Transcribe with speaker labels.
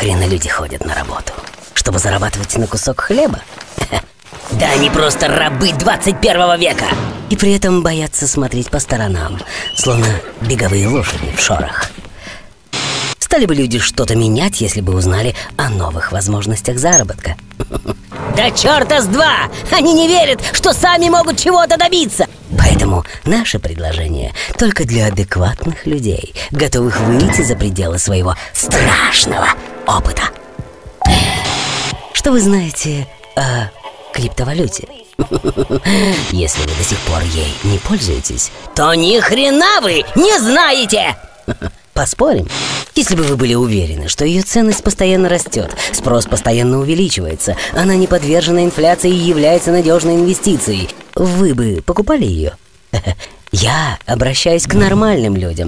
Speaker 1: Нахрена люди ходят на работу? Чтобы зарабатывать на кусок хлеба? Да они просто рабы 21 века! И при этом боятся смотреть по сторонам, словно беговые лошади в шорах. Стали бы люди что-то менять, если бы узнали о новых возможностях заработка? Да черта с два! Они не верят, что сами могут чего-то добиться! Поэтому наше предложение только для адекватных людей, готовых выйти за пределы своего страшного опыта. Что вы знаете о криптовалюте? Если вы до сих пор ей не пользуетесь, то ни хрена вы не знаете! Поспорим? Если бы вы были уверены, что ее ценность постоянно растет, спрос постоянно увеличивается, она не подвержена инфляции и является надежной инвестицией, вы бы покупали ее? Я обращаюсь к нормальным людям,